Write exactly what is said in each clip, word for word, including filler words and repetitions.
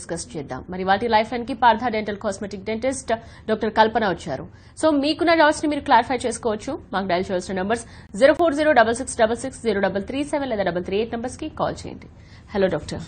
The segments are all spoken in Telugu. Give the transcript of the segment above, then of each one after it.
డిస్కస్ చేద్దాం. మరి వాటి లైఫ్ లైన్ కి Partha dental cosmetic dentist doctor Kalpana వచ్చారు. సో మీకున్న డౌట్స్ ని మీరు క్లారిఫై చేసుకోవచ్చు. మాకు డైల్ చేయాల్సిన numbers zero four zero double six double six zero double three seven లేదా డబల్ త్రీ ఎయిట్ నంబర్స్ కి కాల్ చేయండి. హలో డాక్టర్,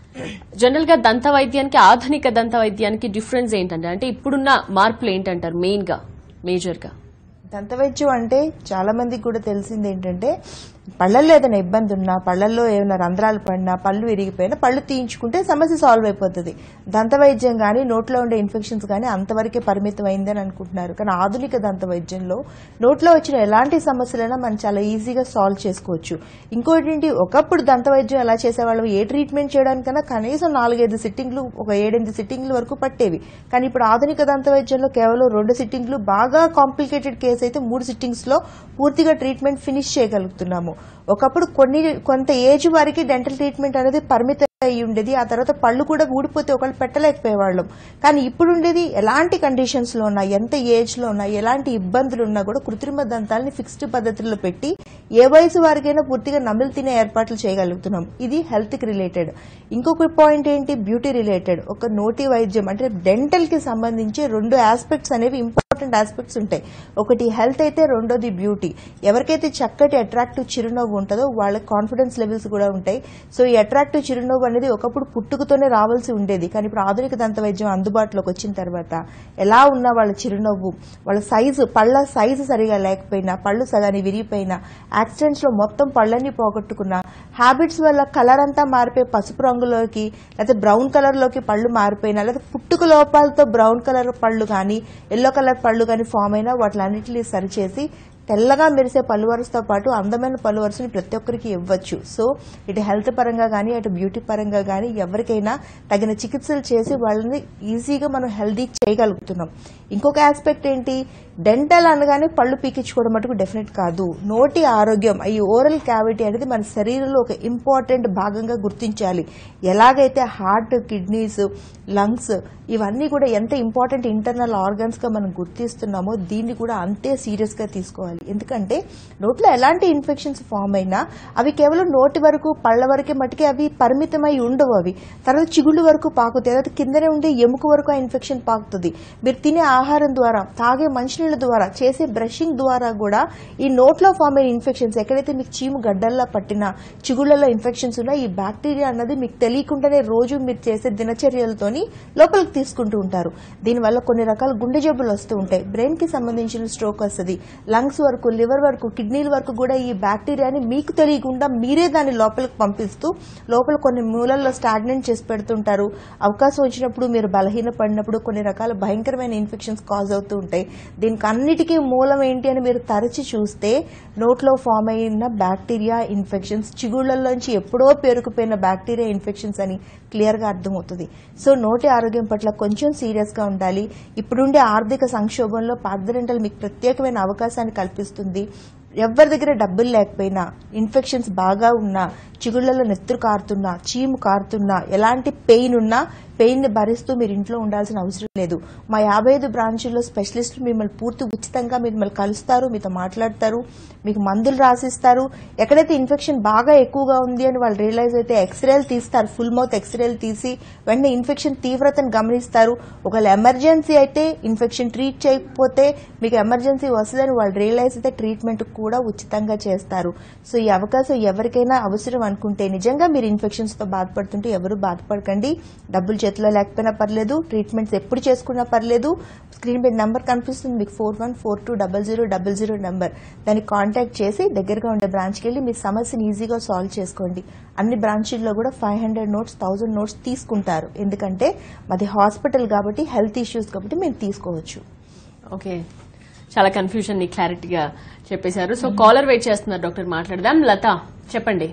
జనరల్ గా దంత వైద్యానికి ఆధునిక దంత వైద్యానికి డిఫరెన్స్ ఏంటంటే, అంటే ఇప్పుడున్న మార్పులు ఏంటంటారు మెయిన్ గా మేజర్ గా? దంత వైద్యం అంటే చాలా మందికి కూడా తెలిసింది ఏంటంటే, పళ్ళల్లో ఏదైనా ఇబ్బంది ఉన్నా, పళ్ళల్లో ఏమైనా రంధ్రాలు పడినా, పళ్ళు విరిగిపోయినా పళ్ళు తీయించుకుంటే సమస్య సాల్వ్ అయిపోతుంది. దంత వైద్యం కానీ నోట్లో ఉండే ఇన్ఫెక్షన్స్ కానీ అంతవరకే పరిమితం అయిందని అనుకుంటున్నారు. కానీ ఆధునిక దంత వైద్యంలో నోట్లో వచ్చిన ఎలాంటి సమస్యలైనా మనం చాలా ఈజీగా సాల్వ్ చేసుకోవచ్చు. ఇంకోటి, ఒకప్పుడు దంత వైద్యం ఎలా చేసేవాళ్ళు, ఏ ట్రీట్మెంట్ చేయడానికన్నా కనీసం నాలుగైదు సిట్టింగ్లు, ఒక ఏడెనిమిది సిట్టింగ్ల వరకు పట్టేవి. కానీ ఇప్పుడు ఆధునిక దంత వైద్యంలో కేవలం రెండు సిట్టింగ్లు, బాగా కాంప్లికేటెడ్ కేసు అయితే మూడు సిట్టింగ్స్ లో పూర్తిగా ట్రీట్మెంట్ ఫినిష్ చేయగలుగుతున్నాము. ఒకప్పుడు కొన్ని కొంత ఏజ్ వారికి డెంటల్ ట్రీట్మెంట్ అనేది పరిమితం అయి ఉండేది. ఆ తర్వాత పళ్ళు కూడా ఊడిపోతే ఒకళ్ళు పెట్టలేకపోయేవాళ్ళం. కానీ ఇప్పుడు ఉండేది ఎలాంటి కండిషన్స్ లో ఉన్నా, ఎంత ఏజ్ లో ఉన్నా, ఎలాంటి ఇబ్బందులు ఉన్నా కూడా కృత్రిమ దంతాలని ఫిక్స్డ్ పద్ధతుల్లో పెట్టి ఏ వయసు వారికైనా పూర్తిగా నమిలి తినే ఏర్పాట్లు చేయగలుగుతున్నాం. ఇది హెల్త్ కి రిలేటెడ్. ఇంకొక పాయింట్ ఏంటి, బ్యూటీ రిలేటెడ్. ఒక నోటి వైద్యం అంటే డెంటల్ కి సంబంధించి రెండు ఆస్పెక్ట్స్ అనేవి ఇంపార్టెంట్ ఆస్పెక్ట్స్ ఉంటాయి. ఒకటి హెల్త్ అయితే, రెండోది బ్యూటీ. ఎవరికైతే చక్కటి అట్రాక్టివ్ చిరునవ్వు ఉంటుందో వాళ్ళకి కాన్ఫిడెన్స్ లెవెల్స్ కూడా ఉంటాయి. సో ఈ అట్రాక్టివ్ చిరునవ్వు అనేది ఒకప్పుడు పుట్టుకతోనే రావాల్సి ఉండేది. కానీ ఇప్పుడు ఆధునిక దంత వైద్యం అందుబాటులోకి వచ్చిన తర్వాత ఎలా ఉన్నా వాళ్ళ చిరునవ్వు, వాళ్ళ సైజు, పళ్ళ సైజు సరిగా లేకపోయినా, పళ్ళు సగాని విరిగిపోయినా, యాక్సిడెంట్స్ లో మొత్తం పళ్ళని పోగొట్టుకున్నా, హ్యాబిట్స్ వల్ల కలర్ అంతా మారిపోయి పసుపు రంగులోకి లేకపోతే బ్రౌన్ కలర్ లోకి పళ్ళు మారిపోయినా, లేకపోతే పుట్టుక లోపాలతో బ్రౌన్ కలర్ పళ్ళు కానీ ఎల్లో కలర్ పళ్ళు కానీ ఫామ్ అయినా వాటిలన్నింటినీ సరిచేసి తెల్లగా మెరిసే పళ్ళు వరుసతో పాటు అందమైన పళ్ళు వరుసని ప్రతి ఒక్కరికి ఇవ్వచ్చు. సో ఇటు హెల్త్ పరంగా కానీ అటు బ్యూటీ పరంగా కానీ ఎవరికైనా తగిన చికిత్సలు చేసి వాళ్ళని ఈజీగా మనం హెల్దీ చేయగలుగుతున్నాం. ఇంకొక ఆస్పెక్ట్ ఏంటి, డెంటల్ అనగానే పళ్ళు పీకించుకోవడం మటుకు డెఫినెట్ కాదు. నోటి ఆరోగ్యం, ఈ ఓరల్ క్యావిటీ అనేది మన శరీరంలో ఒక ఇంపార్టెంట్ భాగంగా గుర్తించాలి. ఎలాగైతే హార్ట్, కిడ్నీస్, లంగ్స్ ఇవన్నీ కూడా ఎంత ఇంపార్టెంట్ ఇంటర్నల్ ఆర్గన్స్ గా మనం గుర్తిస్తున్నామో దీన్ని కూడా అంతే సీరియస్ గా తీసుకోవాలి. ఎందుకంటే నోట్లో ఎలాంటి ఇన్ఫెక్షన్స్ ఫామ్ అయినా అవి కేవలం నోటి వరకు, పళ్ళ వరకే మటుకే అవి పరిమితమై ఉండవు. అవి తర్వాత చిగుళ్ళు వరకు పాకుతాయి, తర్వాత కిందనే ఉండే ఎముక వరకు ఆ ఇన్ఫెక్షన్ పాకుతుంది. మీరు తినే ఆహారం ద్వారా, తాగే మంచినీళ్ళ ద్వారా, చేసే బ్రషింగ్ ద్వారా కూడా ఈ నోట్లో ఫామ్ అయిన ఇన్ఫెక్షన్స్, ఎక్కడైతే మీకు చీము గడ్డల్లా పట్టినా, చిగుళ్లలో ఇన్ఫెక్షన్స్ ఉన్నా, ఈ బ్యాక్టీరియా అన్నది మీకు తెలియకుండానే రోజు మీరు చేసే దినచర్యలతోని లోపలికి తీసుకుంటూ ఉంటారు. దీనివల్ల కొన్ని రకాల గుండె జబ్బులు వస్తూ ఉంటాయి. బ్రెయిన్ కి సంబంధించిన స్ట్రోక్ వస్తుంది. లంగ్స్ వరకు, లివర్ వరకు, కిడ్నీల వరకు కూడా ఈ బ్యాక్టీరియాని మీకు తెలియకుండా మీరే దాన్ని లోపలికి పంపిస్తూ లోపల కొన్ని మూలల్లో స్టాగ్నెంట్ చేసి పెడుతుంటారు. అవకాశం వచ్చినప్పుడు మీరు బలహీన పడినప్పుడు కొన్ని రకాల భయంకరమైన ఇన్ఫెక్షన్స్ కాజ్ అవుతూ ఉంటాయి. దీనికి అన్నిటికీ మూలం ఏంటి అని మీరు తరచి చూస్తే నోట్లో ఫామ్ అయిన బ్యాక్టీరియా ఇన్ఫెక్షన్స్, చిగుళ్లలోంచి ఎప్పుడో పేరుకుపోయిన బ్యాక్టీరియా ఇన్ఫెక్షన్స్ అని క్లియర్ గా అర్థమవుతుంది. సో నోటి ఆరోగ్యం పట్ల కొంచెం సీరియస్ గా ఉండాలి. ఇప్పుడుండే ఆర్థిక సంక్షోభంలో పార్థ డెంటల్ మీకు ప్రత్యేకమైన అవకాశాన్ని కల్పిస్తుంది. ఎవరి దగ్గర డబ్బులు లేకపోయినా, ఇన్ఫెక్షన్స్ బాగా ఉన్నా, చిగుళ్లలో నెత్తురు కారుతున్నా, చీము కారుతున్నా, ఎలాంటి పెయిన్ ఉన్నా పెయిన్ ని భరిస్తూ మీరు ఇంట్లో ఉండాల్సిన అవసరం లేదు. మా యాభై ఐదు బ్రాంచుల్లో స్పెషలిస్టులు మిమ్మల్ని పూర్తి ఉచితంగా మిమ్మల్ని కలుస్తారు, మీతో మాట్లాడతారు, మీకు మందులు రాసిస్తారు. ఎక్కడైతే ఇన్ఫెక్షన్ బాగా ఎక్కువగా ఉంది అని వాళ్ళు రియలైజ్ అయితే ఎక్స్రేలు తీస్తారు, ఫుల్ మౌత్ ఎక్స్రేలు తీసి వెంటనే ఇన్ఫెక్షన్ తీవ్రతను గమనిస్తారు. ఒకవేళ ఎమర్జెన్సీ అయితే, ఇన్ఫెక్షన్ ట్రీట్ చేయకపోతే మీకు ఎమర్జెన్సీ వస్తుందని వాళ్ళు రియలైజ్ అయితే ట్రీట్మెంట్ కూడా ఉచితంగా చేస్తారు. సో ఈ అవకాశం ఎవరికైనా అవసరం అనుకుంటే, నిజంగా మీరు ఇన్ఫెక్షన్స్ తో బాధపడుతుంటే ఎవరు బాధపడకండి. డబ్బులు చేతిలో లేకపోయినా పర్లేదు, ట్రీట్మెంట్స్ ఎప్పుడు చేసుకున్నా పర్లేదు. స్క్రీన్ మీద నెంబర్ కనిపిస్తుంది మీకు, four one four two double zero double zero number. దాన్ని కాంటాక్ట్ చేసి దగ్గరగా ఉండే బ్రాంచ్కి వెళ్ళి మీ సమస్యని ఈజీగా సాల్వ్ చేసుకోండి. అన్ని బ్రాంచీల్లో కూడా five hundred notes, thousand notes తీసుకుంటారు. ఎందుకంటే మాది హాస్పిటల్ కాబట్టి, హెల్త్ ఇష్యూస్ కాబట్టి మేము తీసుకోవచ్చు. ఓకే, చాలా కన్ఫ్యూజన్ ని క్లారిటీగా చెప్పేశారు. సో కాలర్ వెయిట్ చేస్తున్నారు డాక్టర్, మాట్లాడదాం. లత చెప్పండి.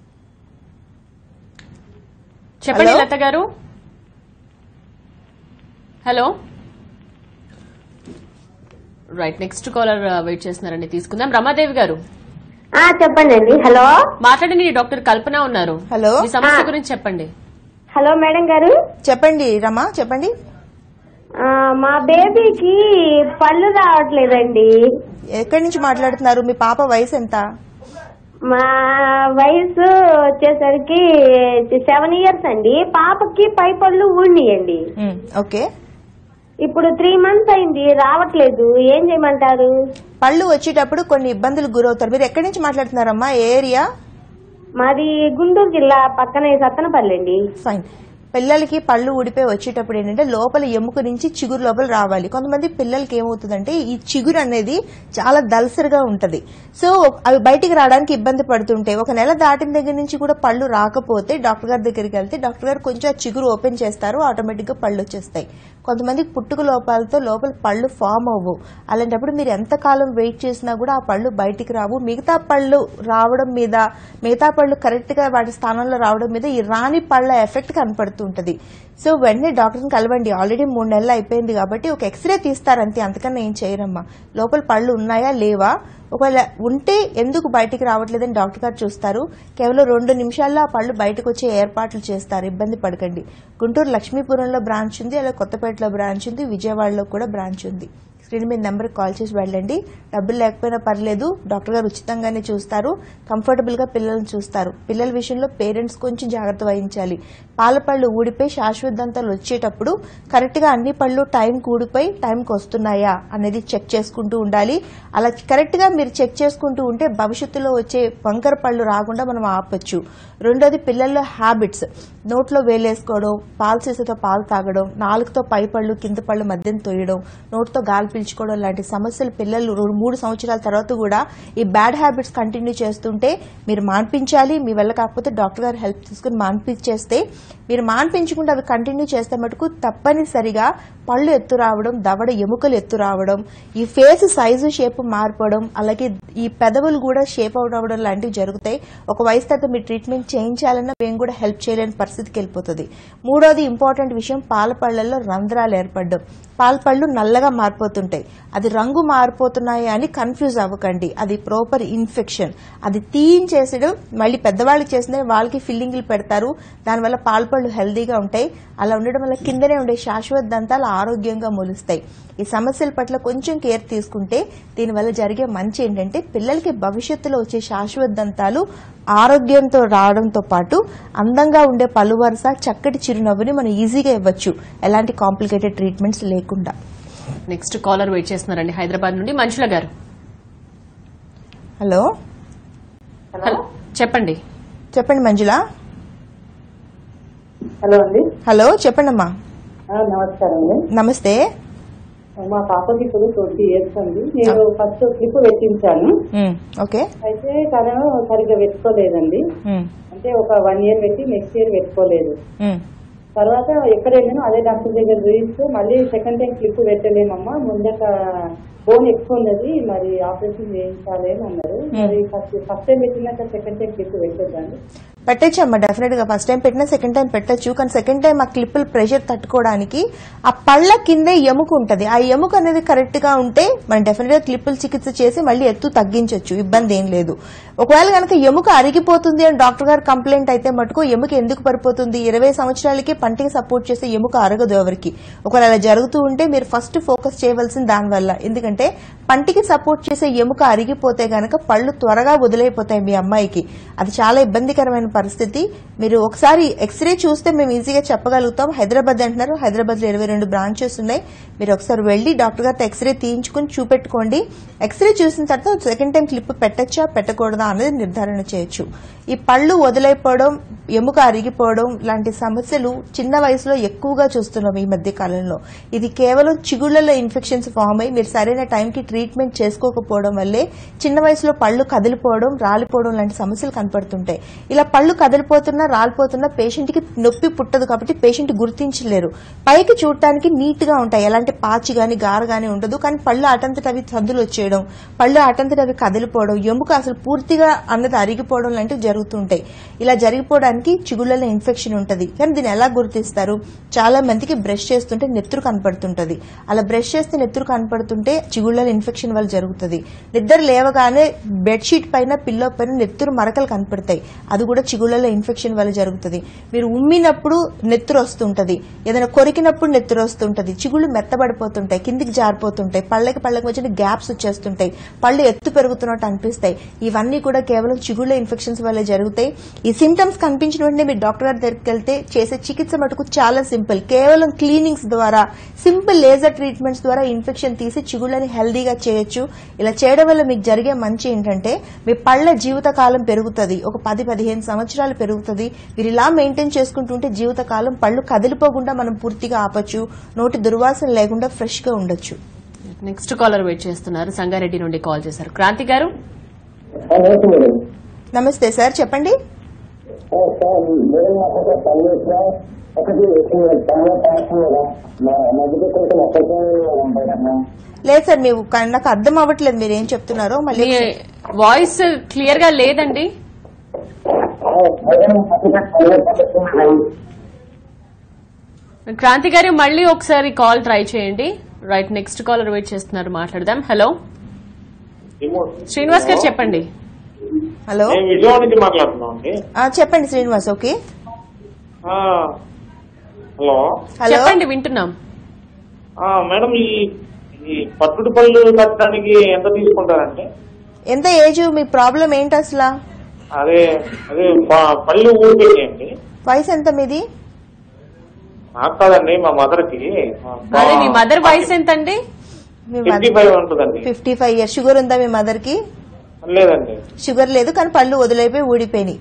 చెప్పండి Latha garu. Hello, right, next caller wait చేస్తున్నారండి, తీసుకుందాం. రమాదేవి గారు చెప్పండి అండి. హలో, మాట్లాడండి. డాక్టర్ కల్పన ఉన్నారు. హలో, మీ సమస్య గురించి చెప్పండి. హలో మేడం గారు. చెప్పండి రమా, చెప్పండి. మా బేబీకి పళ్ళు రావట్లేదండి. ఎక్కడి నుంచి మాట్లాడుతున్నారు? మీ పాప వయసు ఎంత? మా వయసు వచ్చేసరికి సెవెన్ ఇయర్స్ అండి. పాపకి పై పళ్ళు ఊడినాయండి. ఓకే, ఇప్పుడు త్రీ మంత్స్ అయింది, రావట్లేదు. ఏం చేయమంటారు? పళ్ళు వచ్చేటప్పుడు కొన్ని ఇబ్బందులు గురవుతారు. మీరు ఎక్కడి నుంచి మాట్లాడుతున్నారమ్మా? ఏ ఏరియా? మాది గుంటూరు జిల్లా పక్కనే సత్తనపల్లి అండి. ఫైన్. పిల్లలకి పళ్ళు ఊడిపోయి వచ్చేటప్పుడు ఏంటంటే లోపల ఎముక నుంచి చిగురు లోపల రావాలి. కొంతమంది పిల్లలకి ఏమవుతుందంటే ఈ చిగురు అనేది చాలా దల్సరిగా ఉంటది. సో అవి బయటికి రావడానికి ఇబ్బంది పడుతుంటాయి. ఒక నెల దాటిన దగ్గర నుంచి కూడా పళ్ళు రాకపోతే డాక్టర్ గారి దగ్గరికి వెళ్తే డాక్టర్ గారు కొంచెం ఆ చిగురు ఓపెన్ చేస్తారు, ఆటోమేటిక్ గా పళ్ళు వచ్చేస్తాయి. కొంతమందికి పుట్టుక లోపాలతో లోపల పళ్ళు ఫామ్ అవ్వవు. అలాంటప్పుడు మీరు ఎంతకాలం వెయిట్ చేసినా కూడా ఆ పళ్ళు బయటికి రావు. మిగతా పళ్ళు రావడం మీద, మిగతా పళ్ళు కరెక్ట్ గా వాటి స్థానంలో రావడం మీద ఈ రాని పళ్ళ ఎఫెక్ట్ కనపడుతుంటది. సో వెంటనే డాక్టర్ని కలవండి. ఆల్రెడీ మూడు నెలలు అయిపోయింది కాబట్టి ఒక ఎక్స్రే తీస్తారంతే, అంతకన్నా ఏం చేయరమ్మా. లోపల పళ్ళు ఉన్నాయా లేవా, ఒకవేళ ఉంటే ఎందుకు బయటికి రావట్లేదని డాక్టర్ గారు చూస్తారు. కేవలం రెండు నిమిషాల్లో ఆ పళ్ళు బయటకు వచ్చే ఏర్పాట్లు చేస్తారు. ఇబ్బంది పడకండి. గుంటూరు లక్ష్మీపురంలో బ్రాంచ్ ఉంది, అలా కొత్తపేటలో బ్రాంచ్ ఉంది, విజయవాడలో కూడా బ్రాంచ్ ఉంది. స్క్రీన్ మీద నెంబర్ కాల్ చేసి వెళ్ళండి. డబ్బులు లేకపోయినా పర్లేదు, డాక్టర్ గారు ఉచితంగానే చూస్తారు, కంఫర్టబుల్ గా పిల్లల్ని చూస్తారు. పిల్లల విషయంలో పేరెంట్స్ కొంచెం జాగ్రత్త వహించాలి. పాల పళ్ళు ఊడిపోయి శాశ్వత దంతాలు వచ్చేటప్పుడు కరెక్ట్ గా అన్ని పళ్ళు టైంకి ఊడిపోయి టైంకి వస్తున్నాయా అనేది చెక్ చేసుకుంటూ ఉండాలి. అలా కరెక్ట్ గా మీరు చెక్ చేసుకుంటూ ఉంటే భవిష్యత్తులో వచ్చే వంకర పళ్ళు రాకుండా మనం ఆపొచ్చు. రెండోది పిల్లల్లో హ్యాబిట్స్, నోట్లో వేలేసుకోవడం, పాలు సీసాతో పాలు తాగడం, నాలుగుతో పై పళ్ళు కింద పళ్ళు మధ్యన తొయ్యడం, నోటితో గాలి పీల్చుకోవడం లాంటి సమస్యలు పిల్లలు మూడు సంవత్సరాల తర్వాత కూడా ఈ బ్యాడ్ హ్యాబిట్స్ కంటిన్యూ చేస్తుంటే మీరు మాన్పించాలి. మీ వల్ల కాకపోతే డాక్టర్ గారు హెల్ప్ తీసుకుని మాన్పించేస్తే, మీరు మాన్పించకుండా అవి కంటిన్యూ చేస్తే మటుకు తప్పనిసరిగా పళ్ళు ఎత్తు రావడం, దవడ ఎముకలు ఎత్తు రావడం, ఈ ఫేస్ సైజు షేప్ మారిపోవడం, అలాగే ఈ పెదవులు కూడా షేప్ అవుట్ అవ్వడం లాంటివి జరుగుతాయి. ఒక వయసు తర్వాత మీరు ట్రీట్మెంట్ చేయించాలన్నా మేము కూడా హెల్ప్ చేయలేని పరిస్థితికి వెళ్ళిపోతుంది. మూడోది ఇంపార్టెంట్ విషయం, పాల పళ్లలో రంధ్రాలు ఏర్పడడం. పాల పళ్ళు నల్లగా మారిపోతుంటాయి. అది రంగు మారిపోతున్నాయి అని కన్ఫ్యూజ్ అవ్వకండి. అది ప్రాపర్ ఇన్ఫెక్షన్. అది తీయించేసడం మళ్ళీ పెద్దవాళ్ళకి చేసిన వాళ్ళకి ఫిల్లింగ్లు పెడతారు. దానివల్ల పాల పళ్ళు హెల్దీగా ఉంటాయి. అలా ఉండడం వల్ల కిందనే ఉండే శాశ్వత దంతాలు ఆరోగ్యంగా మొలుస్తాయి. ఈ సమస్యల పట్ల కొంచెం కేర్ తీసుకుంటే దీనివల్ల జరిగే మంచి ఏంటంటే పిల్లలకి భవిష్యత్తులో వచ్చే శాశ్వత దంతాలు ఆరోగ్యంతో రావడంతో పాటు అందంగా ఉండే పళ్ళు వరుస, చక్కటి చిరునవ్వుని మనం ఈజీగా ఇవ్వచ్చు, ఎలాంటి కాంప్లికేటెడ్ ట్రీట్మెంట్స్ లేకుండా. నెక్స్ట్ కాలర్ వెయిట్ చేస్తున్నారండి హైదరాబాద్ నుండి, మంజుల గారు. హలో హలో చెప్పండి. చెప్పండి మంజుల. హలో అండి. హలో చెప్పండి అమ్మా. నమస్కారం అండి. నమస్తే. మా పాపకి ఇప్పుడు ట్వంటీ ఇయర్స్ అండి. నేను ఫస్ట్ క్లిప్ పెట్టించాను. ఓకే. అయితే తను సరిగ్గా పెట్టుకోలేదండి. అంటే ఒక వన్ ఇయర్ పెట్టి నెక్స్ట్ ఇయర్ పెట్టుకోలేదు. తర్వాత ఎక్కడ వెళ్ళాను అదే డాక్టర్ దగ్గర చూపిస్తే మళ్ళీ సెకండ్ టైం క్లిప్ పెట్టలేమమ్మా, ముందట బోన్ ఎక్కువ ఉన్నది, మరి ఆపరేషన్ చేయించాలి అని అన్నారు. మరి ఫస్ట్ ఫస్ట్ టైం పెట్టినాక సెకండ్ టైం క్లిప్ పెట్టొద్దండి? పెట్టచ్చు అమ్మా, డెఫినెట్ గా. ఫస్ట్ టైం పెట్టినా సెకండ్ టైం పెట్టచ్చు. కానీ సెకండ్ టైం ఆ క్లిప్పులు ప్రెషర్ తట్టుకోవడానికి ఆ పళ్ళ కిందే ఎముక ఉంటది. ఆ ఎముక అనేది కరెక్ట్ గా ఉంటే మనం డెఫినెట్ గా క్లిప్పులు చికిత్స చేసి మళ్ళీ ఎత్తు తగ్గించవచ్చు, ఇబ్బంది ఏం లేదు. ఒకవేళ కనుక ఎముక అరిగిపోతుంది అని డాక్టర్ గారు కంప్లైంట్ అయితే మటుకు ఎముక ఎందుకు పడిపోతుంది, ఇరవై సంవత్సరాలకి పంటికి సపోర్ట్ చేసే ఎముక అరగదు ఎవరికి. ఒకవేళ అలా జరుగుతూ ఉంటే మీరు ఫస్ట్ ఫోకస్ చేయవలసింది దానివల్ల. ఎందుకంటే పంటికి సపోర్ట్ చేసే ఎముక అరిగిపోతే గనక పళ్ళు త్వరగా వదిలైపోతాయి మీ అమ్మాయికి. అది చాలా ఇబ్బందికరమైన పరిస్థితి. మీరు ఒకసారి ఎక్స్రే చూస్తే మేము ఈజీగా చెప్పగలుగుతాం. హైదరాబాద్ అంటున్నారు, హైదరాబాద్ లో ఇరవై రెండు బ్రాంచెస్ ఉన్నాయి. మీరు ఒకసారి వెళ్లి డాక్టర్ గారితో ఎక్స్రే తీయించుకుని చూపెట్టుకోండి. ఎక్స్రే చూసిన తర్వాత సెకండ్ టైం క్లిప్ పెట్టచ్చా పెట్టకూడదా అనేది నిర్ధారణ చేయొచ్చు. ఈ పళ్ళు వదిలైపోవడం, ఎముక అరిగిపోవడం లాంటి సమస్యలు చిన్న వయసులో ఎక్కువగా చూస్తున్నాం ఈ మధ్య కాలంలో. ఇది కేవలం చిగుళ్లలో ఇన్ఫెక్షన్స్ ఫామ్ అయ్యి మీరు సరైన టైంకి ట్రీట్మెంట్ చేసుకోకపోవడం వల్లే చిన్న వయసులో పళ్ళు కదిలిపోవడం, రాలిపోవడం లాంటి సమస్యలు కనపడుతుంటాయి. ఇలా పళ్ళు కదిలిపోతున్నా రాలిపోతున్నా పేషెంట్ కి నొప్పి పుట్టదు కాబట్టి పేషెంట్ గుర్తించలేరు. పైకి చూడటానికి నీట్ గా ఉంటాయి, ఎలాంటి పాచి గాని గార గాని ఉండదు. కానీ పళ్ళు అటంతట అవి సందులు వచ్చేయడం, పళ్ళు అటంతట అవి కదిలిపోవడం, ఎముక అసలు పూర్తిగా అన్నది అరిగిపోవడం లాంటివి జరుగుతుంటాయి. ఇలా జరిగిపోవడానికి చిగుళ్లలో ఇన్ఫెక్షన్ ఉంటది. కానీ దీన్ని ఎలా గుర్తిస్తారు? చాలా మందికి బ్రష్ చేస్తుంటే నెత్తురు కనపడుతుంటది. అలా బ్రష్ చేస్తే నెత్తురు కనపడుతుంటే చిగుళ్లలో ఇన్ఫెక్షన్ వల్ల జరుగుతుంది. నిద్ర లేవగానే బెడ్షీట్ పైన పిల్లో పైన నెత్తురు మరకలు కనపడతాయి, అది కూడా చిగుళ్లలో ఇన్ఫెక్షన్ వల్ల జరుగుతుంది. మీరు ఉమ్మినప్పుడు నెత్తురు వస్తుంటది, ఏదైనా కొరికినప్పుడు నెత్తురు వస్తుంటది, చిగుళ్ళు మెత్తబడిపోతుంటాయి, కిందికి జారిపోతుంటాయి, పళ్ళకి పళ్ళకి వచ్చిన గ్యాప్స్ వచ్చేస్తుంటాయి, పళ్ళు ఎత్తు పెరుగుతున్నట్టు అనిపిస్తాయి. ఇవన్నీ కూడా కేవలం చిగుళ్ళ ఇన్ఫెక్షన్స్ వల్ల జరుగుతాయి. ఈ సిమ్టమ్స్ కనిపించిన వెంటనే మీరు డాక్టర్ గారి దగ్గరికి వెళ్తే చేసే చికిత్స మటుకు చాలా సింపుల్. కేవలం క్లీనింగ్స్ ద్వారా, సింపుల్ లేజర్ ట్రీట్మెంట్స్ ద్వారా ఇన్ఫెక్షన్ తీసి చిగుళ్ళని హెల్దీగా చేయొచ్చు. ఇలా చేయడం వల్ల మీకు జరిగే మంచి ఏంటంటే మీ పళ్ళ జీవితకాలం పెరుగుతుంది, ఒక పది పదిహేను సంవత్సరాలు పెరుగుతుంది. మీరు ఇలా మెయింటైన్ చేసుకుంటుంటే జీవితకాలం పళ్ళు కదిలిపోకుండా మనం పూర్తిగా ఆపచ్చు, నోటి దుర్వాసన లేకుండా ఫ్రెష్ గా ఉండొచ్చు. నెక్స్ట్ కాలర్ వెయిట్ చేస్తున్నారు, సంగారెడ్డి నుండి కాల్ చేశారు. క్రాంతి గారు నమస్తే సార్, చెప్పండి. లేదు సార్, మీరు నాకు అర్థం అవ్వట్లేదు మీరు ఏం చెప్తున్నారో. మళ్ళీ వాయిస్ క్లియర్ గా లేదండి. క్రాంతి గారు మళ్ళీ ఒకసారి కాల్ ట్రై చేయండి. రైట్, నెక్స్ట్ కాలర్ వెయిట్ చేస్తున్నారు, మాట్లాడదాం. హలో శ్రీనివాస్ గారు చెప్పండి. హలో విజయవాడ నుంచి మాట్లాడుతున్నాం అండి. చెప్పండి శ్రీనివాస్. ఓకే, హలో చెప్పండి, వింటున్నాం. మేడం, ఈ ఈ పట్టుడు పళ్ళు కట్టడానికి ఎంత తీసుకుంటారండి? ఎంత ఏజ్, మీ ప్రాబ్లం ఏంటి అసలు? అదే అదే పళ్ళు ఊరిపోయాయండి. వయసు ఎంత మీది? నాకు కాదండి, మా మదర్ కి. అదే మీ మదర్ వయసు ఎంత అండి? ఫిఫ్టీ ఫైవ్ ఉంటుందండి. Fifty five years. షుగర్ ఉందా మీ మదర్ కి? లేదండి, షుగర్ లేదు, కానీ పళ్ళు వదిలేపోయి ఊడిపోయినాయి.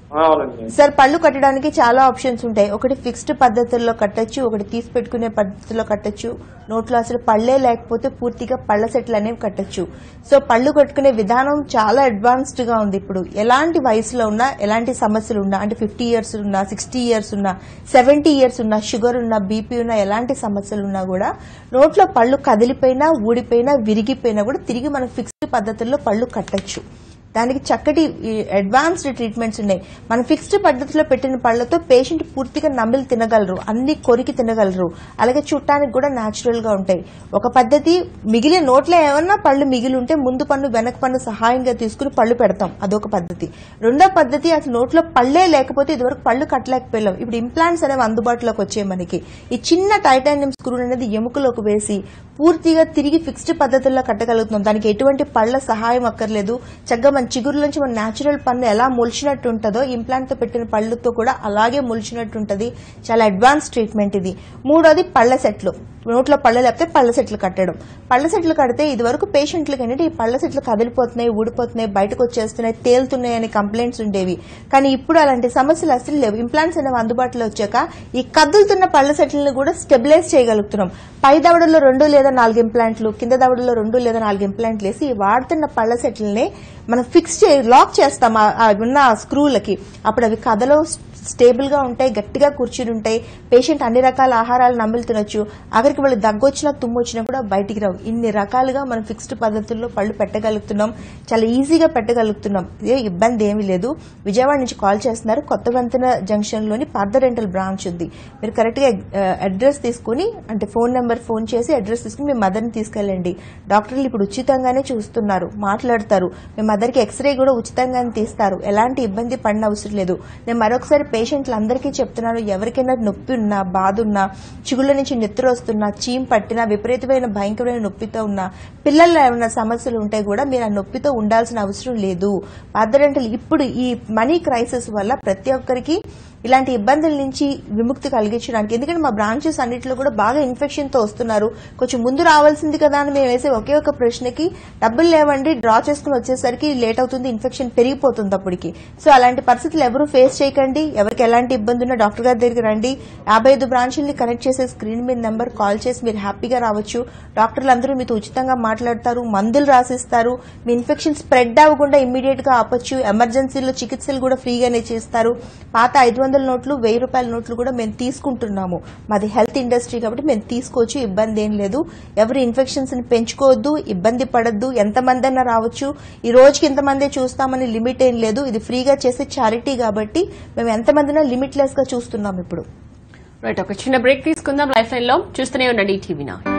సార్, పళ్ళు కట్టడానికి చాలా ఆప్షన్స్ ఉంటాయి. ఒకటి ఫిక్స్డ్ పద్ధతుల్లో కట్టచ్చు, ఒకటి తీసి పెట్టుకునే పద్ధతిలో కట్టచ్చు. నోట్లో అసలు పళ్లే లేకపోతే పూర్తిగా పళ్ల సెట్లు అనేవి కట్టచ్చు. సో పళ్ళు కట్టుకునే విధానం చాలా అడ్వాన్స్డ్ గా ఉంది. ఇప్పుడు ఎలాంటి వయసులో ఉన్నా, ఎలాంటి సమస్యలు ఉన్నా, అంటే ఫిఫ్టీ ఇయర్స్ ఉన్నా, సిక్స్టీ ఇయర్స్ ఉన్నా, సెవెంటీ ఇయర్స్ ఉన్నా, షుగర్ ఉన్నా, బీపీ ఉన్నా, ఎలాంటి సమస్యలు ఉన్నా కూడా నోట్లో పళ్ళు కదిలిపోయినా, ఊడిపోయినా, విరిగిపోయినా కూడా తిరిగి మనం ఫిక్స్డ్ పద్ధతుల్లో పళ్ళు కట్టచ్చు. దానికి చక్కటి అడ్వాన్స్డ్ ట్రీట్మెంట్స్ ఉన్నాయి. మన ఫిక్స్డ్ పద్ధతిలో పెట్టిన పళ్లతో పేషెంట్ పూర్తిగా నమిలి తినగలరు, అన్ని కొరికి తినగలరు, అలాగే చుట్టానికి కూడా న్యాచురల్ గా ఉంటాయి. ఒక పద్ధతి, మిగిలిన నోట్లో ఏమన్నా పళ్ళు మిగిలి ఉంటే ముందు పన్ను వెనక పన్ను సహాయంగా తీసుకుని పళ్ళు పెడతాం, అదొక పద్ధతి. రెండో పద్ధతి, అసలు నోట్లో పళ్లే లేకపోతే ఇదివరకు పళ్ళు కట్టలేకపోయాం, ఇప్పుడు ఇంప్లాంట్స్ అనేవి అందుబాటులోకి వచ్చాయి మనకి. ఈ చిన్న టైటానియం స్క్రూ అనేది ఎముకలోకి వేసి పూర్తిగా తిరిగి ఫిక్స్డ్ పద్ధతుల్లో కట్టగలుగుతున్నాం. దానికి ఎటువంటి పళ్ల సహాయం అక్కర్లేదు. చక్కగా మన చిగురు నుంచి మన న్యాచురల్ పన్ను ఎలా మొలిచినట్టు ఉంటుందో ఇంప్లాంట్ తో పెట్టిన పళ్ళతో కూడా అలాగే మొలిచినట్టు ఉంటుంది. చాలా అడ్వాన్స్ ట్రీట్మెంట్ ఇది. మూడోది పళ్ల సెట్లు. నోట్లో పళ్ళు లేకపోతే పళ్ల సెట్లు కట్టడం. పళ్ల సెట్లు కడితే ఇది వరకు పేషెంట్లకి ఏంటంటే ఈ పళ్ల సెట్లు కదిలిపోతున్నాయి, ఊడిపోతున్నాయి, బయటకు వచ్చేస్తున్నాయి, తేలుతున్నాయి అనే కంప్లైంట్స్ ఉండేవి. కానీ ఇప్పుడు అలాంటి సమస్యలు అసలు లేవు. ఇంప్లాంట్స్ అనేవి అందుబాటులో వచ్చాక ఈ కదులుతున్న పళ్ల సెట్లను కూడా స్టెబిలైజ్ చేయగలుగుతున్నాం. పై దవడలో రెండు లేదా నాలుగు ఇంప్లాంట్లు, కింద దవడలో రెండు లేదా నాలుగు ఇంప్లాంట్లు వేసి వాడుతున్న పళ్ల సెట్లని మనం ఫిక్స్ చే లాక్ చేస్తాం ఉన్న స్క్రూలకి. అప్పుడు అవి కథలో స్టేబుల్ గా ఉంటాయి, గట్టిగా కూర్చుని ఉంటాయి. పేషెంట్ అన్ని రకాల ఆహారాలు నమిలి తినొచ్చు. ఆఖరికి వాళ్ళు దగ్గొచ్చినా తుమ్ము వచ్చినా కూడా బయటికి రావు. ఇన్ని రకాలుగా మనం ఫిక్స్డ్ పద్ధతుల్లో పళ్ళు పెట్టగలుగుతున్నాం, చాలా ఈజీగా పెట్టగలుగుతున్నాం. ఇదే ఇబ్బంది ఏమీ లేదు. విజయవాడ నుంచి కాల్ చేస్తున్నారు. కొత్త వంతెన జంక్షన్ లోని పార్థ డెంటల్ బ్రాంచ్ ఉంది. మీరు కరెక్ట్ గా అడ్రస్ తీసుకుని, అంటే ఫోన్ నెంబర్ ఫోన్ చేసి అడ్రస్ తీసుకుని మీ మదర్ ని తీసుకెళ్ళండి. డాక్టర్లు ఇప్పుడు ఉచితంగానే చూస్తున్నారు, మాట్లాడతారు. మీ మదర్ కి ఎక్స్రే కూడా ఉచితంగానే తీస్తారు. ఎలాంటి ఇబ్బంది పడిన అవసరం లేదు. నేను మరొకసారి పేషెంట్లందరికీ చెప్తున్నాను, ఎవరికైనా నొప్పి ఉన్నా, బాధ ఉన్నా, చిగుళ్ళ నుంచి నెత్తురు వస్తున్నా, చీమ్ పట్టినా, విపరీతమైన భయంకరమైన నొప్పితో ఉన్నా, పిల్లల్లో ఏమైనా సమస్యలు ఉంటే కూడా మీరు ఆ నొప్పితో ఉండాల్సిన అవసరం లేదు. పార్థ డెంటల్ ఇప్పుడు ఈ మనీ క్రైసిస్ వల్ల ప్రతి ఒక్కరికి ఇలాంటి ఇబ్బందుల నుంచి విముక్తి కలిగించడానికి, ఎందుకంటే మా బ్రాంచెస్ అన్నింటిలో కూడా బాగా ఇన్ఫెక్షన్ తో వస్తున్నారు. కొంచెం ముందు రావాల్సింది కదా అని మేము వేసే ఒకే ఒక ప్రశ్నకి డబ్బులు లేవండి, డ్రా చేసుకుని వచ్చేసరికి లేట్ అవుతుంది, ఇన్ఫెక్షన్ పెరిగిపోతుంది అప్పటికి. సో అలాంటి పరిస్థితులు ఎవరు ఫేస్ చేయకండి. ఎవరికి ఎలాంటి ఇబ్బంది ఉన్నా డాక్టర్ గారి దగ్గరికి రండి. యాభై ఐదు బ్రాంచుల్ని కనెక్ట్ చేసే స్క్రీన్ మీద నెంబర్ కాల్ చేసి మీరు హ్యాపీగా రావచ్చు. డాక్టర్లు అందరూ మీతో ఉచితంగా మాట్లాడతారు, మందులు రాసిస్తారు. మీ ఇన్ఫెక్షన్ స్ప్రెడ్ అవ్వకుండా ఇమ్మీడియట్ గా ఆపచ్చు. ఎమర్జెన్సీలో చికిత్సలు కూడా ఫ్రీగానే చేస్తారు. పాత ఐదు వందల నోట్లు, వెయ్యి రూపాయల నోట్లు కూడా మేము తీసుకుంటున్నాము. మాది హెల్త్ ఇండస్ట్రీ కాబట్టి మేము తీసుకోవచ్చు, ఇబ్బంది ఏం లేదు. ఎవరు ఇన్ఫెక్షన్స్ ని పెంచుకోవద్దు, ఇబ్బంది పడద్దు. ఎంతమంది అయినా రావచ్చు. ఈ రోజుకి ఇంతమందే చూస్తామని లిమిట్ ఏం లేదు. ఇది ఫ్రీగా చేసే చారిటీ కాబట్టి మేము ఎంతమందినా లిమిట్లెస్ గా చూస్తున్నాం ఇప్పుడు. రైట్, ఒక చిన్న బ్రేక్ తీసుకుందాం. లైఫ్ లైన్ లో చూస్తూనే ఉండండి టీవీ నా.